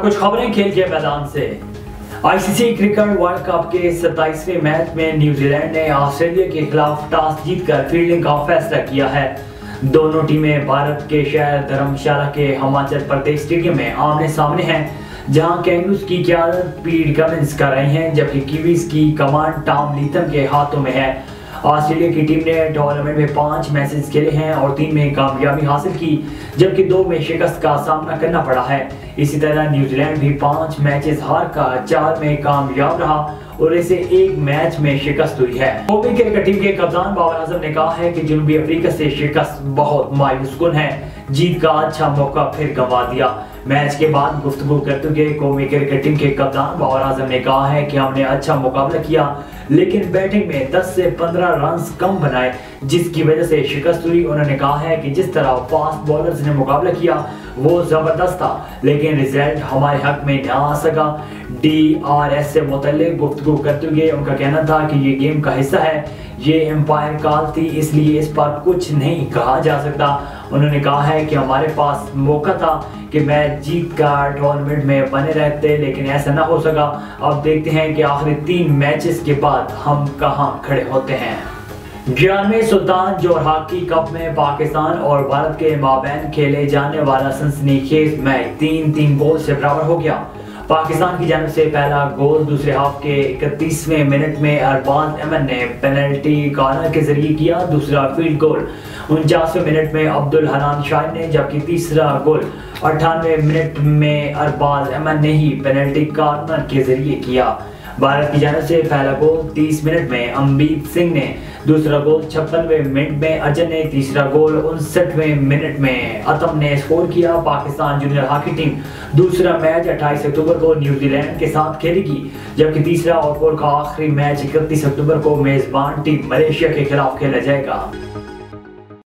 कुछ खबरें खेल के मैदान से। आईसीसी क्रिकेट वर्ल्ड कप के 27वें मैच में न्यूजीलैंड ने ऑस्ट्रेलिया के खिलाफ टॉस जीतकर फील्डिंग का फैसला किया है। दोनों टीमें भारत के शहर धर्मशाला के हिमाचल प्रदेश स्टेडियम में आमने सामने हैं, जहां कैंगरूज की क़यादत पीट कमिंस कर रहे हैं, जबकि कीवीज की कमान टॉम लीथम के हाथों में है। ऑस्ट्रेलिया की टीम ने टूर्नामेंट में 5 मैचेस खेले हैं और 3 में कामयाबी हासिल की, जबकि 2 में शिकस्त का सामना करना पड़ा है। इसी तरह न्यूजीलैंड भी 5 मैचेस हार कर 4 में कामयाब रहा और इसे 1 मैच में शिकस्त हुई है। कौमी क्रिकेट टीम के कप्तान बाबर आजम ने कहा है कि जनूबी अफ्रीका से शिकस्त बहुत मायूस कुन है, जीत का अच्छा मौका फिर गंवा दिया। मैच के बाद गुफ्तगू करते हुए कौमी क्रिकेट टीम के कप्तान बाबर आजम ने कहा है कि हमने अच्छा मुकाबला किया, लेकिन बैटिंग में 10 से 15 रन कम बनाए, जिसकी वजह से शिकस्त हुई। उन्होंने कहा है कि जिस तरह फास्ट बॉलर्स ने मुकाबला किया वो जबरदस्त था, लेकिन रिजल्ट हमारे हक में न आ सका। DRS से मुतल्लिक गुफ्तगू करते हुए उनका कहना था कि ये गेम का हिस्सा है, ये एम्पायर कॉल थी, इसलिए इस पर कुछ नहीं कहा जा सकता। उन्होंने कहा है कि हमारे पास मौका था कि मैच जीत कर टूर्नामेंट में बने रहते, लेकिन ऐसा ना हो सका। अब देखते हैं कि आखिरी 3 मैचेस के बाद हम कहां खड़े होते हैं। 11वें सुल्तान जोर हॉकी कप में पाकिस्तान और भारत के माबैन खेले जाने वाला सनसनीखेज मैच 3-3 गोल से बराबर हो गया। पाकिस्तान की जानिब से पहला गोल दूसरे हाफ के 31वें मिनट में अरबाज अमन ने पेनल्टी कॉर्नर के जरिए किया। दूसरा फील्ड गोल 49वें मिनट में अब्दुल हनान शाह ने, जबकि तीसरा गोल 98वें मिनट में अरबाज अमन ने ही पेनल्टी कॉर्नर के जरिए किया। भारत की जानिब से पहला गोल 30 मिनट में अमरीत सिंह ने, दूसरा गोल 56वें मिनट में अजय ने, तीसरा गोल 59वें मिनट में अतम ने स्कोर किया। पाकिस्तान जूनियर हॉकी टीम दूसरा मैच 28 अक्टूबर को न्यूजीलैंड के साथ खेलेगी, जबकि तीसरा और का आखिरी मैच 31 अक्टूबर को मेजबान टीम मलेशिया के खिलाफ खेला जाएगा।